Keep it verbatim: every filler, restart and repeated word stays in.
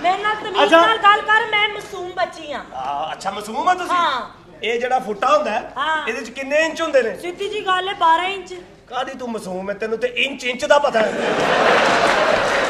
ਮੇਰੇ ਨਾਲ ਤਮੀਜ਼ ਨਾਲ ਗੱਲ ਕਰ, ਮੈਂ ਮਾਸੂਮ ਬੱਚੀ ਆ। ਅੱਛਾ ਮਾਸੂਮ ਆ ਤੁਸੀਂ? ਹਾਂ। ਇਹ ਜਿਹੜਾ ਫੁੱਟਾ ਹੁੰਦਾ ਇਹਦੇ ਚ ਕਿੰਨੇ ਇੰਚ ਹੁੰਦੇ ਨੇ? ਸਿੱਧੀ ਜੀ ਗੱਲ ਹੈ ਬਾਰਾਂ ਇੰਚ। ਕਾਦੀ ਤੂੰ ਮਾਸੂਮ ਹੈ, ਤੈਨੂੰ ਤੇ ਇੰਚ ਇੰਚ ਦਾ ਪਤਾ ਹੈ।